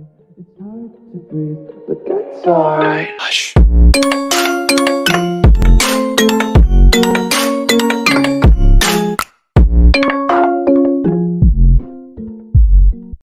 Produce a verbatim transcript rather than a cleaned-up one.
It's hard to breathe, but that's alright. Hush.